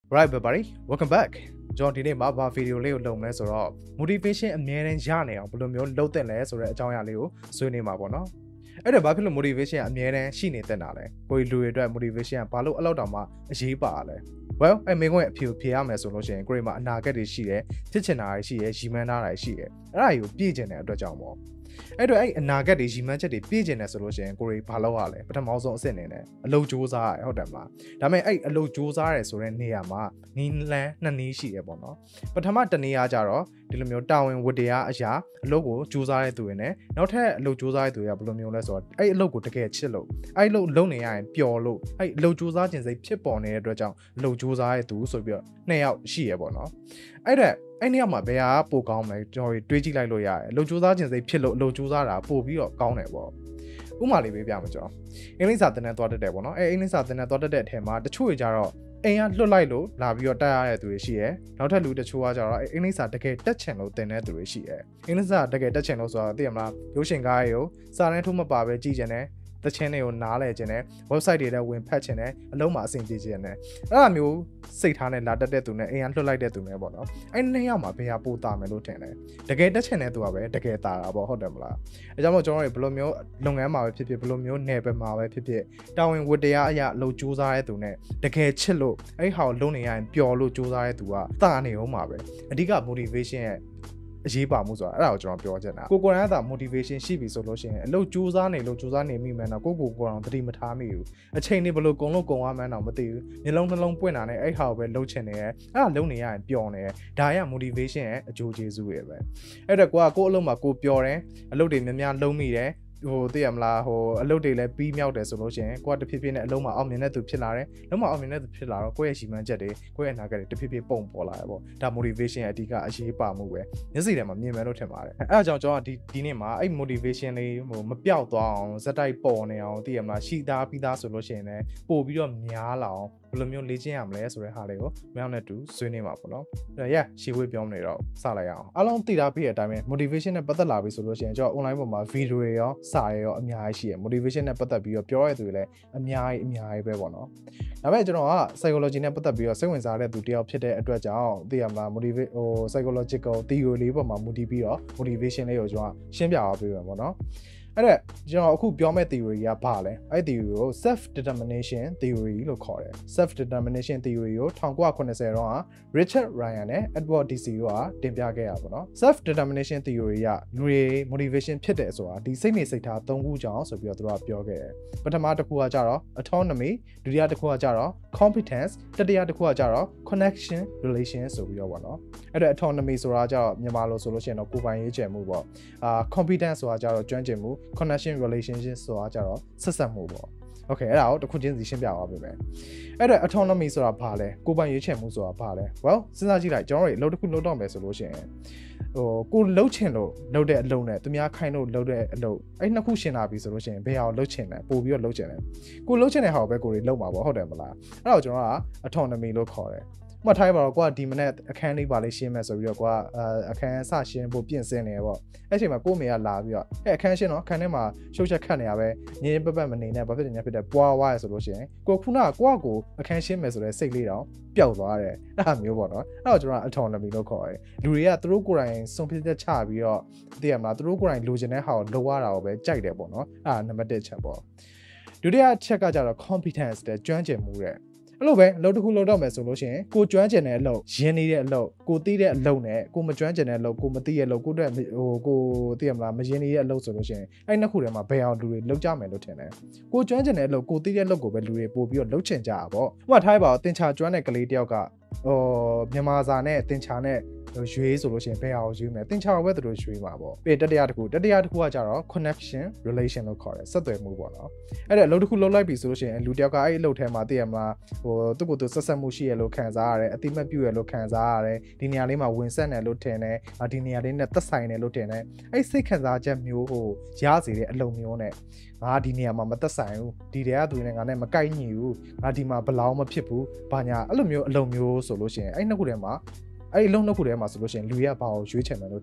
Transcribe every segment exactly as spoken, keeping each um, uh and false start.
Right everybody welcome back ကျွန်တော်ဒီနေ့မှာဗာဗီဒီယိုလေးကိုလုပ်မယ်ဆိုတော့ motivation အမြဲတမ်းရနေအောင်ဘယ်လိုမျိုးလုပ်တဲ့လဲဆိုတဲ့အကြောင်းအရာလေးကိုဆွေးနွေးမှာပေါ့နော်အဲ့တော့ဘာဖြစ်လို့ motivation အမြဲတမ်းရှိနေတဲ့တာလဲကိုယ်လူတွေအတွက် motivation ကဘာလို့အဲ့လောက်တောင်မှအရေးပါလဲ well အဲ့မင်းကအဖြေဖြေရမယ်ဆိုလို့ရှိရင်ကိုယ်မှာအနာဂတ်တွေရှိတယ်ဖြစ်ချင်တာတွေရှိတယ်ရည်မှန်းတာတွေရှိတယ်အဲ့ဒါကိုပြည့်ကျင်တဲ့အတွက်ကြောင့်ပေါ့အဲ့တော့အဲ့အနာဂတ်တွေရည်မှန်းချက်တွေပြည့်ကျင်တယ်ဆိုလို့ရှိရင်ကိုယ်ဘာလုပ်ရလဲပထမဆုံးအဆင့်နေနဲ့အလုပ်စူးစမ်းရဟုတ်တယ်မလားဒါပေမဲ့အဲ့အလုပ်စူးစမ်းရဲဆိုတဲ့နေရာမှာနီးလန်းနှစ်နည်းရှိရပေါ့နော်ပထမတနည်းအားကြတော့ဒီလိုမျိုးတာဝန်ဝတ္တရားအရာအလုပ်ကိုစူးစမ်းရတဲ့သူတွေနဲ့နောက်ထပ်အလုပ်စူးစမ်းရတဲ့သူတွေကဘယ်လိုမျိုးလဲဆိုတော့အဲ့အလုပ်ကိုတကယ်ချစ်လို့အဲ့အလုပ်လုပ်နေရရင်ပျော်လို့အဲ့အလုပ်စူးစမ်းခြင်းစိတ်ဖြစ်ပေါ်နေတဲ့အတွက်ကြောင့်အလုပ်စူးစမ်းရတဲ့သူဆိုပြီးတော့နှစ်ယောက်ရှိရပေါ့နော်အဲ့ဒါအဲ့နေရာမှာဘယ်ဟာပိုကောင်းမလဲကျွန်တော်တွေးကြည့်လိုက်လို့ရတယ်အလုပ်စူးစမ်းခြင်းစိတ်ဖြစ်လို့အလုပ်စူးစမ်းတာပို့ပြီးတော့ကောင်းတယ်ပေါ့ဥပမာလေးပေးပြမှာကျွန်တော်အင်္ဂလိပ်စာသင်တန်းသွားတတ်တယ်ပေါ့နော်အဲ့အင်္ဂလိပ်စာသင်တန်းသွားတတ်တဲ့အထက်မှာတချို့တွေကြတော့အိမ်ကလွတ်လိုက်လို့လာပြီးတော့တက်ရတဲ့သူတွေရှိရယ်နောက်ထပ်လူတချို့ကကြတော့အင်္ဂလိပ်စာတကယ်တက်ချင်လို့သင်တဲ့သူတွေရှိရယ်အင်္ဂလိပ်စာတကယ်တက်ချင်လို့ဆိုတော့သိရမလားရုပ်ရှင်ကားရေကိုစာတန်းထိုးမပါပဲကြည့်ချင်တယ်တချင်းတွေကိုနားလဲခြင်းနဲ့ website တွေထဲဝင်ဖတ်ခြင်းနဲ့အလုံးမှာအဆင်ပြေခြင်းနဲ့အဲ့လိုမျိုးစိတ်ထားနဲ့လာတက်တဲ့သူနဲ့အိမ်ကလွှတ်လိုက်တဲ့သူနဲ့ပေါ့နော်အဲ့နှစ်ယောက်မှာဘယ်ဟာပိုတာမယ်လို့ထင်လဲတကယ်တက်ချင်တဲ့သူကပဲတကယ်တာတာပေါ့ဟုတ်တယ်မလားအဲကြောင့်မို့ကျွန်တော်တို့ဘယ်လိုမျိုးလုပ်ငန်းမှာပဲဖြစ်ဖြစ်ဘယ်လိုမျိုးနယ်ပယ်မှာပဲဖြစ်ဖြစ်တာဝန်ဝတ္တရားအရာအလုပ်ကြိုးစားတဲ့သူနဲ့တကယ်ချစ်လို့အဲ့ဟာကိုလုပ်နေရရင်ပျော်လို့ကြိုးစားတဲ့သူကတာနေအောင်ပါပဲအဓိက motivation ရဲ့အရေးပါမှုဆိုတာအဲ့ဒါကိုကျွန်တော်ပြောချင်တာကိုကိုရန်ကသာ motivation ရှိပြီဆိုလို့ရှိရင်အလုပ်ကြိုးစားနေလို့ကြိုးစားနေမိမှန်းတော့ကိုကိုကိုအောင်တတိမထားမိဘူးအချိန်တွေဘလို့ကုံလို့ကုံရမှန်းတော့မသိဘူးမျက်လုံးနှလုံးပွင့်တာနဲ့အဲ့ဟာကိုပဲလှုပ်ချင်နေရဲအဲ့ဒါလုံနေရရင်ပျော်နေရဲဒါရ motivation ရဲ့အကျိုးကျေးဇူးတွေပဲအဲ့တော့ကိုကကိုအလုပ်မှာကိုပျော်တယ်အလုပ်တွေများများလုံးမိတယ်ဟိုသိရမလားဟိုအလုပ်တွေလည်းပြီးမြောက်တယ်ဆိုလို့ရှိရင်ကိုကတဖြည်းဖြည်းနဲ့အလုံးမှာအောင်မြင်တဲ့သူဖြစ်လာတယ်လုံးမှာအောင်မြင်တဲ့သူဖြစ်လာတော့ကိုယ့်ရဲ့ရှီမှန်းချက်တွေကိုယ့်ရဲ့အနာဂတ်တွေတဖြည်းဖြည်းပုံပေါ်လာတယ်ပေါ့ဒါ motivation ရဲ့အဓိကအရေးပါမှုပဲမျက်စိထဲမှာမြင်မယ်လို့ထင်ပါတယ်အဲအကြောင်းကျွန်တော်ဒီဒီနေ့မှာအဲ့ motivation လေးဟိုမပြောက်သွားအောင်ဇက်တိုက်ပေါ်နေအောင်သိရမလားရှိသားပြီးသားဆိုလို့ရှိရင်လည်းပို့ပြီးတော့များလာအောင်ဘယ်လိုမျိုးလေ့ကျင့်ရမလဲဆိုတဲ့ဟာလေးကိုမြောက်နဲ့တူဆွေးနွေးမှာပေါ့နော်အဲ့ yeah ရှေ့ဝေးပြောမနေတော့စလိုက်အောင်အားလုံးသိတာပြီးတဲ့အတိုင်းပဲ motivation နဲ့ပတ်သက်လာပြီဆိုလို့ရှိရင်ကျွန်တော် online ပေါ်မှာ video တွေရောစာတွေရောအများကြီးရှိရယ် motivation နဲ့ပတ်သက်ပြီးတော့ပြောရတဲ့သူတွေလည်းအများကြီးအများကြီးပဲပေါ့နော်ဒါပေမဲ့ကျွန်တော်က psychology နဲ့ပတ်သက်ပြီးတော့စိတ်ဝင်စားတဲ့သူတယောက်ဖြစ်တဲ့အတွက်ကြောင့်သိရမလား motivate ဟို psychological theory လေးပေါ်မှာ motivate ပြီးတော့ motivation လေးကိုကျွန်တော်ရှင်းပြသွားပေးမယ်ပေါ့နော်အဲ့ဒါကျွန်တော်အခုပြောမယ့် theory ကဘာလဲအဲ့ theory ကို self determination theory လို့ခေါ်တယ် self determination theory ကိုnineteen seventyတော့ Richard Ryan နဲ့ Edward D C တို့ကတင်ပြခဲ့ရပါတော့ self determination theory ကလူတွေ motivation ဖြစ်တယ်ဆိုတာဒီစိတ်နေစိတ်ထားသုံးခုကြောင့်ဆိုပြီးတော့သူတို့ကပြောခဲ့တယ်ပထမတစ်ခုကကြတော့ autonomy ဒုတိယတစ်ခုကကြတော့ competence တတိယတစ်ခုကကြတော့ connection relation ဆိုပြီးတော့ပေါ့နော်အဲ့ဒါ autonomy ဆိုတာကြတော့မြန်မာလိုဆိုလို့ရှိရင်တော့ကိုယ်ပိုင်ရေးချယ်မှုပေါ့အာ competence ဆိုတာကြတော့ကျွမ်းကျင်မှုconnection relationship ဆိုတာကြတော့ဆက်ဆက်မှုပေါ့ okay အဲ့ဒါကိုတစ်ခုချင်းစီရှင်းပြသွားပေးမယ်အဲ့ဒါ autonomy ဆိုတာဘာလဲကိုယ်ပိုင်ရွေးချယ်မှုဆိုတာဘာလဲ well စဉ်းစားကြည့်လိုက်ကျွန်တော်တို့အလုပ်တစ်ခုလုပ်တော့မယ်ဆိုလို့ရှိရင်ဟိုကိုလှုပ်ချင်လို့လုပ်တဲ့အလုပ်နဲ့သူများခိုင်းလို့လုပ်တဲ့အလုပ်အဲ့နှစ်ခုရှင်းလာပြီဆိုလို့ရှိရင်ဘယ်ဟာကိုလှုပ်ချင်လဲပို့ပြီးတော့လှုပ်ချင်တယ်ကိုလှုပ်ချင်တဲ့ဟာကိုပဲကိုတွေလှုပ်မှာပေါ့ဟုတ်တယ်မလားအဲ့ဒါကိုကျွန်တော်က autonomy လို့ခေါ်တယ်မှတ်ထားပါတော့ကွာဒီမနေ့အခန်းလေးပါလေးရှင်းမယ်ဆိုပြီးတော့ကွာအခန်းစရှင်းဖို့ပြင်ဆင်နေရပေါ့အဲ့ချိန်မှာကိုမေကလာပြီးတော့အဲ့အခန်းရှင်းတော့အခန်းထဲမှာရှုပ်ချက်ခတ်နေရပဲငင်းပပတ်မနေနဲ့ဘာဖြစ်နေ냐ဖြစ်တဲ့ပွားဝါရဆိုလို့ရှိရင်ကိုခုနကကိုကကိုအခန်းရှင်းမယ်ဆိုတဲ့စိတ်လေးတောင်ပျောက်သွားတယ်အဲ့ဒါမျိုးပေါ့နော်အဲ့တော့ကျွန်တော် autonomy လို့ခေါ်တယ်လူတွေကသူတို့ကိုယ်တိုင်ဆုံးဖြတ်ချက်ချပြီးတော့သိရမလားသူတို့ကိုယ်တိုင်လိုချင်တဲ့ဟာကိုလုပ်ရတာကိုပဲကြိုက်တယ်ပေါ့နော်အဲ့ဒါနံပါတ်oneချက်ပေါ့ဒုတိယချက်ကကြတော့ competence တဲ့ကျွမ်းကျင်မှုတဲ့အဲ့လိုပဲအလုပ်တစ်ခုလုပ်တော့မယ်ဆိုလို့ရှိရင်ကိုကျွမ်းကျင်တဲ့အလုပ်ရင်းနေတဲ့အလုပ်ကိုသိတဲ့အလုပ်နဲ့ကိုမကျွမ်းကျင်တဲ့အလုပ်ကိုမသိတဲ့အလုပ်ကိုအတွက်ဟိုကိုသိရမလားမရင်းနေတဲ့အလုပ်ဆိုလို့ရှိရင်အဲ့နှစ်ခုထဲမှာဘယ်အောင်လူတွေလုပ်ကြမယ်လို့ထင်တယ်ကိုကျွမ်းကျင်တဲ့အလုပ်ကိုသိတဲ့အလုပ်ကိုပဲလူတွေပို့ပြီးတော့လုပ်ချင်ကြတာပေါ့ဥပမာထားပါတော့တင်ချာကျွမ်းတဲ့ကလေးတယောက်ကဟိုမြန်မာစာနဲ့တင်ချာနဲ့ရွေးဆိုလို့ရှိရင်ဘယ်အောင်ရွေးမလဲတင်ချာပဲသူတို့ရွေးမှာပေါ့ပြီးတတိယတစ်ခုတတိယတစ်ခုကကြတော့ connection relation လို့ခေါ်တယ်ဆက်သွယ်မှုပေါ့နော်အဲ့ဒါအလုပ်တစ်ခုလုပ်လိုက်ပြီဆိုလို့ရှိရင်လူတယောက်ကအဲ့အလုပ်ထဲမှာသိရမလားဟိုသူ့ကိုယ်သူဆက်ဆက်မှုရှိရလို့ခံစားရတယ်အတိမတ်ပြုရလို့ခံစားရတယ်ဒီနေရာလေးမှာဝင်ဆက်နေလို့ထင်တယ်ဒီနေရာလေးနဲ့သက်ဆိုင်တယ်လို့ထင်တယ်အဲ့စိတ်ခံစားချက်မျိုးဟိုရစေတဲ့အလုပ်မျိုးနဲ့ငါဒီနေရာမှာမသက်ဆိုင်ဘူးဒီတဲကသူနဲ့ငါနဲ့မကိုက်ညီဘူးငါဒီမှာဘလောင်းမဖြစ်ဘူးဘာညာအဲ့လိုမျိုးအလုပ်မျိုးဆိုလို့ရှိရင်အဲ့နှစ်ခုထဲမှာအဲ့အလုံးနှစ်ခုထဲမှာဆိုလို့ရှိရင်လူရဘာကိုရွေးချယ်မယ်လို့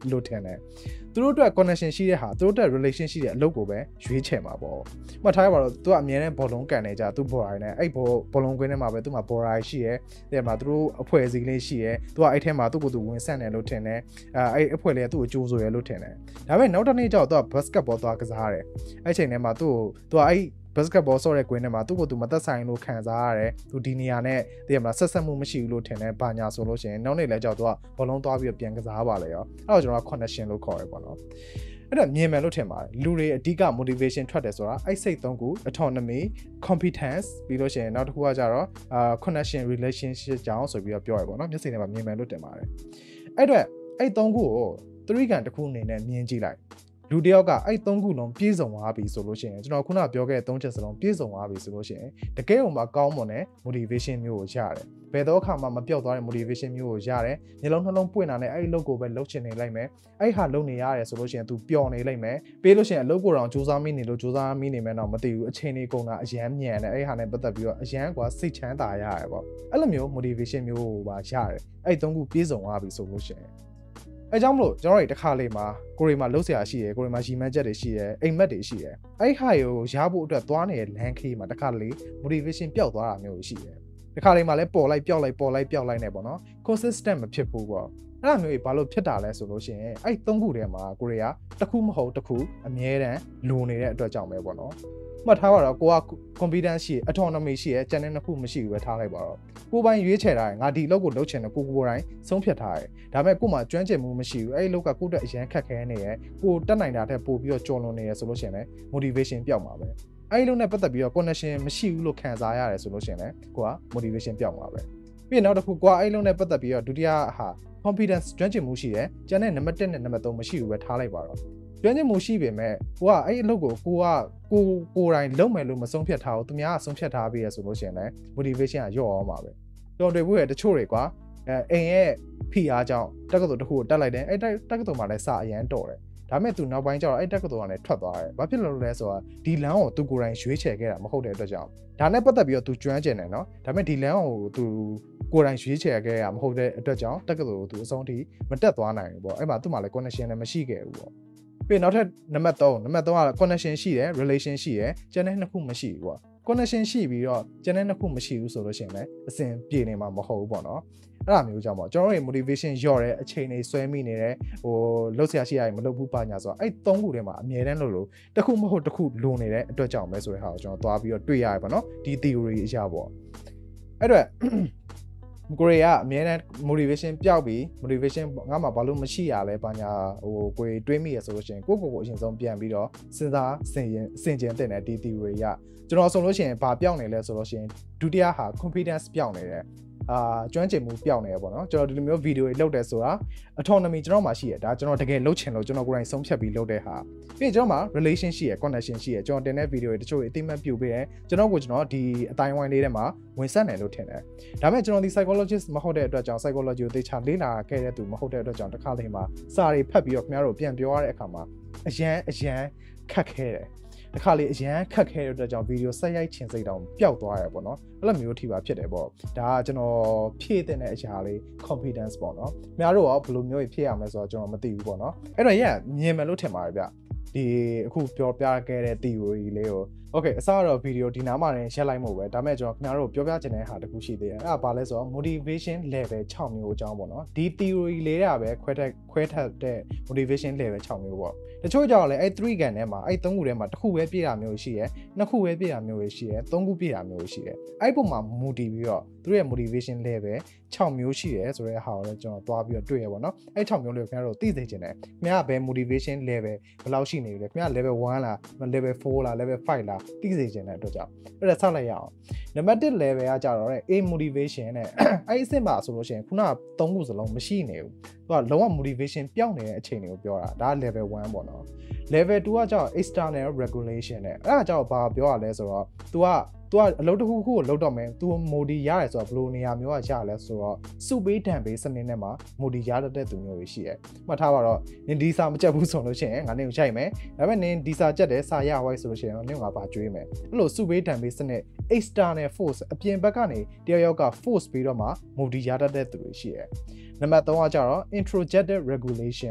လို့ထင်တယ်သူတို့အတွက် connection ရှိတဲ့ဟာသူတို့အတွက် relation ရှိတဲ့အလုပ်ကိုပဲရွေးချယ်မှာပေါ့မှတ်ထားရပါတော့သူကအမြဲတမ်းဘောလုံးကန်နေကြသူ border နဲ့အဲ့ဘောဘောလုံးကွင်းထဲမှာပဲသူမှာ border ရှိရဲတဲ့မှာသူတို့အဖွဲ့အစည်းလေးရှိရဲသူကအဲ့ထဲမှာသူ့ကိုယ်သူဝင်ဆက်တယ်လို့ထင်တယ်အဲအဲ့အဖွဲ့လေးကသူ့ကိုကြိုးဆိုရဲလို့ထင်တယ်ဒါပေမဲ့နောက်တစ်နေ့ကျတော့သူက basketball သွားကစားတယ်အဲ့ချိန်ထဲမှာသူ့ကိုသူကအဲ့ basketball ဆော့တဲ့ကွင်းထဲမှာသူ့ကိုယ်သူမသက်ဆိုင်လို့ခံစားရတယ်သူဒီနေရာနဲ့သိရမလားဆက်ဆက်မှုမရှိဘူးလို့ထင်တယ်ဘာညာဆိုလို့ရှိရင်နောက်နေ့လဲကြောက်သူကဘောလုံးသွားပြီးပြန်ကစားပါလေရောအဲ့တော့ကျွန်တော်က connection လို့ခေါ်ရပေါ့နော်အဲ့တော့မြင်မယ်လို့ထင်ပါတယ်လူတွေအဓိက motivation ထွက်တယ်ဆိုတာအဲ့စိတ်သုံးခု autonomy competence ပြီးလို့ရှိရင်နောက်တစ်ခုကကြတော့အာ connection relationship ကြောင်းဆိုပြီးတော့ပြောရပေါ့နော်မျက်စိထဲမှာမြင်မယ်လို့တင်ပါတယ်အဲ့တော့အဲ့သုံးခုကိုသရီကန်တစ်ခုအနေနဲ့မြင်ကြည့်လိုက်လူတယောက်ကအဲ့သုံးခုလုံးပြည့်စုံသွားပြီဆိုလို့ရှိရင်ကျွန်တော်ခုနပြောခဲ့တဲ့သုံးချက်စလုံးပြည့်စုံသွားပြီဆိုလို့ရှိရင်တကယ်ကိုမှကောင်းမွန်တဲ့ motivation မျိုးကိုရတယ်ဘယ်တော့အခါမှမပြောက်သွားတဲ့ motivation မျိုးကိုရတယ်ညလုံးနှလုံးပွင့်လာတဲ့အဲ့ဒီလုပ်ကိုပဲလုပ်ချင်နေလိုက်မယ်အဲ့ဟာလုပ်နေရတယ်ဆိုလို့ရှိရင် तू ပျော်နေလိုက်မယ်ပြီးလို့ရှိရင်အလုပ်ကိုတောင်စူးစမ်းမိနေလို့စူးစမ်းမိနေမယ်တော့မသိဘူးအချိန်လေးကုန်တာအရန်မြန်တယ်အဲ့ဟာနဲ့ပတ်သက်ပြီးတော့အရန်ကွာစိတ်ချမ်းသာရတယ်ပေါ့အဲ့လိုမျိုး motivation မျိုးကိုပါရတယ်အဲ့သုံးခုပြည့်စုံသွားပြီဆိုလို့ရှိရင်အဲကြောင့်မလို့ကျွန်တော်တို့တစ်ခါလေးမှာကိုရီမှာလှုပ်ရှားရှိရယ်ကိုရီမှာရီမန်းချက်တွေရှိရယ်အိမ်မက်တွေရှိရယ်အဲ့ဟာကိုရဖို့အတွက်သွားနေတဲ့လမ်းခရီးမှာတစ်ခါလေး motivation ပျောက်သွားတာမျိုးရှိတယ်တစ်ခါလေးမှာလည်းပေါ်လိုက်ပျောက်လိုက်ပေါ်လိုက်ပျောက်လိုက်နေပေါ့နော် consistent မဖြစ်ဘူးပေါ့အဲ့လိုမျိုးဘာလို့ဖြစ်တာလဲဆိုလို့ရှိရင်အဲ့သုံးခုထဲမှာကိုရီကတစ်ခုမဟုတ်တစ်ခုအမြဲတမ်းလိုနေတဲ့အတွက်ကြောင့်ပဲပေါ့နော်မှတ်ထားပါတော့ကိုက confidence ရှိ autonomy ရှိရဲ့ channel နှစ်ခုမရှိဘူးပဲထားလိုက်ပါတော့ကိုယ်ပိုင်ရွေးချယ်တာငါဒီလောက်ကိုလုပ်ချင်တယ်ကိုကိုယ်တိုင်းဆုံးဖြတ်ထားတယ်ဒါပေမဲ့ကို့မှာကျွမ်းကျင်မှုမရှိဘူးအဲ့ဒီလောက်ကကိုယ့်အတွက်အရန်ခက်ခဲနေရဲ့ကိုတက်နိုင်တာထက်ပိုပြီးတော့ကြော်လွန်နေရဆိုလို့ရှိရင်လည်း motivation ပျောက်မှာပဲအဲ့ဒီလုံးနဲ့ပတ်သက်ပြီးတော့ connection မရှိဘူးလို့ခံစားရတယ်ဆိုလို့ရှိရင်လည်းကိုက motivation ပျောက်မှာပဲပြီးနောက်တစ်ခုကိုကအဲ့ဒီလုံးနဲ့ပတ်သက်ပြီးတော့ဒုတိယဟာ confidence ကျွမ်းကျင်မှုရှိတယ်ကျန်တဲ့ number တစ်နဲ့ number သုံးမရှိဘူးပဲထားလိုက်ပါတော့ကျွမ်းကျင်မှုရှိပေမဲ့ကိုကအဲ့အလုပ်ကိုကိုကကိုကိုယ်တိုင်လုပ်မယ်လို့မဆုံးဖြတ်ထားဘူးသူများကဆုံးဖြတ်ထားပြီးရဆိုလို့ရှိရင်လည်း motivation ကလျော့အောင်ပါပဲတော်တွေဘူးရဲ့တချို့တွေကွာအဲအိမ်ရဲ့ဖိအားကြောင့်တက္ကသိုလ်တစ်ခုကိုတက်လိုက်တယ်အဲ့တက္ကသိုလ်မှာလည်းစာအရန်တော်တယ်ဒါပေမဲ့သူနောက်ပိုင်းကျတော့အဲ့တက္ကသိုလ်ကလည်းထွက်သွားတယ်ဘာဖြစ်လို့လဲဆိုတော့ဒီလမ်းကိုသူကိုယ်တိုင်ရွေးချယ်ခဲ့တာမဟုတ်တဲ့အတွက်ကြောင့်ဒါနဲ့ပတ်သက်ပြီးတော့သူကျွမ်းကျင်တယ်နော်ဒါပေမဲ့ဒီလမ်းကိုသူကိုယ်တိုင်ရွေးချယ်ခဲ့ရမဟုတ်တဲ့အတွက်ကြောင့်တက္ကသိုလ်ကိုသူအဆုံးထိမတက်သွားနိုင်ဘူးပေါ့အဲ့မှာသူ့မှာလည်း connection လည်းမရှိခဲ့ဘူးပေါ့ပြီးနောက်ထပ်နံပါတ်သုံးနံပါတ်သုံးက connection ရှိတယ် relation ရှိတယ်ကျန်တဲ့နှစ်ခုမရှိဘူးပေါ့ connection ရှိပြီးတော့ကျန်တဲ့နှစ်ခုမရှိဘူးဆိုလို့ရှိရင်လည်းအစဉ်ပြေနေမှာမဟုတ်ဘူးပေါ့နော်အဲ့ဒါမျိုးကြောင့်ပေါ့ကျွန်တော်တို့ motivation လျော့တဲ့အချိန်တွေဆွဲမိနေတယ်ဟိုလှုပ်ရှားရှိရရင်မလုပ်ဘူးပါညာဆိုတော့အဲ့သုံးခုထဲမှာအမြဲတမ်းလို့လို့တစ်ခုမဟုတ်တစ်ခုလိုနေတဲ့အတွက်ကြောင့်ပဲဆိုတဲ့ဟာကိုကျွန်တော်သွားပြီးတော့တွေ့ရတယ်ပေါ့နော်ဒီ theory အရာပေါ့အဲ့တော့ကိုရီးယားအမြဲတမ်း motivation ပျောက်ပြီး motivation ငါမှဘာလို့မရှိရလဲဘာညာဟိုကိုယ်တွေးမိရဆိုလို့ရှိရင်ကိုယ့်ကိုယ်ကိုအရင်ဆုံးပြန်ပြီးတော့စဉ်းစားဆင်ရင်ဆင်ခြင်တင်တဲ့ဒီ theory ကကျွန်တော်ဆိုလို့ရှိရင်ဘာပျောက်နေလဲဆိုလို့ရှိရင်ဒုတိယဟာ confidence ပျောက်နေတယ်အာကျွမ်းကျင်မှုပျောက်နေရပေါ့နော်ကျွန်တော်ဒီလိုမျိုးဗီဒီယိုတွေလုပ်တယ်ဆိုတာ autonomy ကျွန်တော်မှရှိရဒါကျွန်တော်တကယ်လုပ်ချင်လို့ကျွန်တော်ကိုယ်တိုင်ဆုံးဖြတ်ပြီးလုပ်တဲ့ဟာပြီးရင်ကျွန်တော်မှ relation ရှိရ connection ရှိရကျွန်တော်တင်တဲ့ဗီဒီယိုတွေတချို့တွေအသိမှတ်ပြုပေးတယ်ကျွန်တော်ကိုကျွန်တော်ဒီအတိုင်းဝိုင်းလေးထဲမှာဝင်ဆက်တယ်လို့ထင်တယ်ဒါပေမဲ့ကျွန်တော်ဒီ psychologist မဟုတ်တဲ့အတွက်ကြောင့် psychology ကိုသိချလေ့လာခဲ့တဲ့သူမဟုတ်တဲ့အတွက်ကြောင့်တစ်ခါလေးမှာစာတွေဖတ်ပြီးတော့ခင်ဗျားတို့ပြန်ပြောရတဲ့အခါမှာအရန်အရန်ခက်ခဲတယ်တခါလေအရန်ခက်ခဲတဲ့အတွက်ကြောင့်ဗီဒီယိုဆက်ရိုက်ချင်စိတ်တောင်ပျောက်သွားရပေါ့နော်အဲ့လိုမျိုးထိပါဖြစ်တယ်ပေါ့ဒါကကျွန်တော်ဖြည့်တဲ့အရာလေး confidence ပေါ့နော်ခင်ဗျားတို့ရောဘယ်လိုမျိုးဖြည့်ရမလဲဆိုတော့ကျွန်တော်မသိဘူးပေါ့နော်အဲ့တော့ရက်မြင်မယ်လို့ထင်ပါတယ်ဗျဒီအခုပြောပြခဲ့တဲ့ theory လေးကို okay အစတော့ဗီဒီယိုဒီနားမှာရင်ရက်လိုက်မို့ပဲဒါပေမဲ့ကျွန်တော်ခင်ဗျားတို့ပြောပြချင်တဲ့ဟာတခုရှိသေးတယ်အဲ့ဒါဘာလဲဆိုတော့ motivation level ၆မျိုးအကြောင်းပေါ့နော်ဒီ theory လေးကပဲခွဲထက်ခွဲထက်တဲ့ motivation level ၆မျိုးပေါ့တချို့ကြောင့်လည်းအဲ့ three ကန်ထဲမှာအဲ့သုံးခုထဲမှာတစ်ခုပဲပြည့်တာမျိုးရှိရယ်နှစ်ခုပဲပြည့်တာမျိုးရှိရယ်သုံးခုပြည့်တာမျိုးရှိရယ်အဲ့ပုံမှာမူတည်ပြီးတော့သူတို့ရဲ့ motivation level ၆မျိုးရှိရယ်ဆိုတဲ့ဟာကိုလည်းကျွန်တော်သွားပြီးတော့တွေ့ရပါတော့အဲ့၆မျိုးလေးကိုခင်ဗျားတို့သိစေချင်တယ်ခင်ဗျားကဘယ် motivation level ဘယ်လောက်ရှိနေပြီလဲခင်ဗျား level one လား level four လား level five လားသိစေချင်တဲ့အတွက်ကြောင့်အဲ့ဒါဆက်လိုက်ရအောင်နံပါတ်one level ကကြတော့တဲ့ A motivation နဲ့အဲ့အစ်စ်မှာဆိုလို့ရှိရင်ခုနကသုံးခုစလုံးမရှိနေဘူးသူကလုံးဝ motivation ပျောက်နေတဲ့အချိန်တွေကိုပြောတာဒါက level one ပေါ့နော် level two ကကြောင့် external regulation နဲ့အဲ့ဒါကြောင့်ဘာပြောရလဲဆိုတော့ तू က तू ကအလုပ်တစ်ခုခုကိုလုပ်တော့မယ် तू modi ရတယ်ဆိုတော့ဘယ်လိုနေရာမျိုးကရလဲဆိုတော့စုပေးတံပေးစနစ်နဲ့မှာ modi ရတတ်တဲ့သူမျိုးတွေရှိရဲမှတ်ထားပါတော့နင်ဒီစာမကြက်ဘူးဆိုလို့ရှိရင်ငါနင်ကိုရိုက်မယ်ဒါပေမဲ့နင်ဒီစာကြက်တယ်စာရဝိုက်ဆိုလို့ရှိရင်တော့နင်ကဘာကြွေးမယ်အဲ့လိုစုပေးတံပေးစနစ် external force အပြင်ဘက်ကနေတယောက်ယောက်က force ပြီးတော့မှ modi ရတတ်တဲ့သူတွေရှိရဲနံပါတ်threeကကြတော့ introjected regulation နဲ့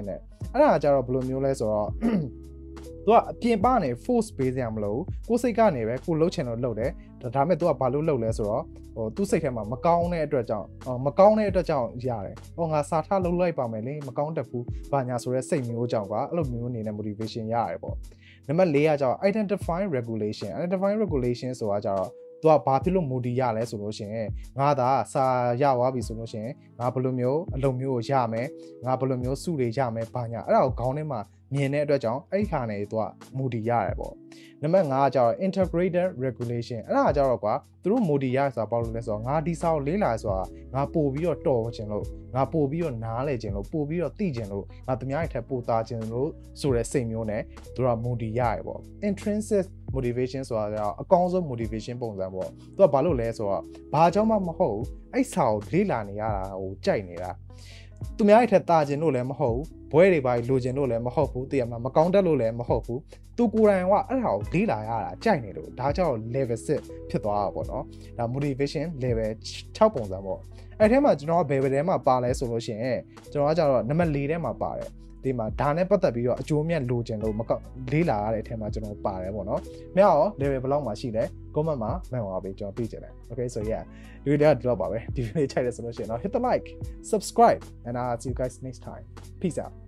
အဲ့ဒါကြတော့ဘယ်လိုမျိုးလဲဆိုတော့သူကအပြင်ပနေ force ပေးစရာမလိုကိုစိတ်ကနေပဲကိုလှုပ်ချင်လို့လှုပ်တယ်ဒါပေမဲ့သူကဘာလို့လှုပ်လဲဆိုတော့ဟိုသူ့စိတ်ထဲမှာမကောင်းတဲ့အတွက်ကြောင့်မကောင်းတဲ့အတွက်ကြောင့်ရတယ်ဟောငါစာထားလှုပ်လိုက်ပါမယ်လေမကောင်းတတ်ဘူးဘာညာဆိုရဲစိတ်မျိုးကြောင့်ကွာအဲ့လိုမျိုးအနေနဲ့ motivation ရတယ်ပေါ့နံပါတ်၄ကကျတော့ identify regulation identify regulation ဆိုတာကျတော့သူကဘာဖြစ်လို့ moody ရလဲဆိုလို့ရှိရင်ငါသာစာရသွားပြီဆိုလို့ရှိရင်ငါဘယ်လိုမျိုးအလုပ်မျိုးကိုရမယ်ငါဘယ်လိုမျိုးစုတွေရမယ်ဘာညာအဲ့ဒါကိုခေါင်းထဲမှာမြင်တဲ့အတွက်ကြောင့်အဲ့ဒီခါနေသူက moody ရတယ်ပေါ့နံပါတ်၅ကကျတော့ integrated regulation အဲ့ဒါကကျတော့ကွာသူတို့ moody ရဆိုတာဘာလို့လဲဆိုတော့ငါဒီစာကိုလေးလာဆိုတာငါပို့ပြီးတော့တော်ချင်လို့ငါပို့ပြီးတော့နားလဲချင်လို့ပို့ပြီးတော့သိချင်လို့ငါသူများရဲ့ထက်ပို့သားချင်လို့ဆိုတဲ့စိတ်မျိုးနဲ့သူက moody ရတယ်ပေါ့ intrinsic motivation ဆိုတာကအကောင်းဆုံး motivation ပုံစံပေါ့သူကဘာလို့လဲဆိုတော့ဘာကြောင့်မှမဟုတ်အဲ့စာကိုလေးလာနေရတာဟိုကြိုက်နေတာသူများရဲ့ထက်တာချင်လို့လည်းမဟုတ်ဘွဲတွေပါလိုချင်လို့လည်းမဟုတ်ဘူးတည်ရမှာမကောင်းတတ်လို့လည်းမဟုတ်ဘူးသူကိုယ်တိုင်ကအဲ့ဒါကိုလေးလာရတာကြိုက်နေလို့ဒါကြောင့် level ၆ဖြစ်သွားတာပေါ့နော်ဒါ motivation level ၆ပုံစံပေါ့အဲ့ထဲမှာကျွန်တော်ကဘယ်ဘယ်ထဲမှာပါလဲဆိုလို့ရှိရင်ကျွန်တော်ကကျတော့နံပါတ်၄ထဲမှာပါတယ်ဒီမှာဒါနဲ့ပတ်သက်ပြီးတော့အကျိုးမြတ်လိုချင်လို့မကောက်လေးလာရတဲ့အထက်မှာကျွန်တော်ပါတယ်ပေါ့နော်။မြောက်ရော level ဘယ်လောက်မှရှိလဲ comment မှာမှန်ပါပြီကျွန်တော်ပြချင်တယ်။ Okay so yeah ဒီဗီဒီယိုကဒီလောက်ပါပဲ။ဒီဗီဒီယိုချိုက်တယ်ဆိုလို့ရှိရင်တော့ hit the like, subscribe and I'll see you guys next time. Peace out.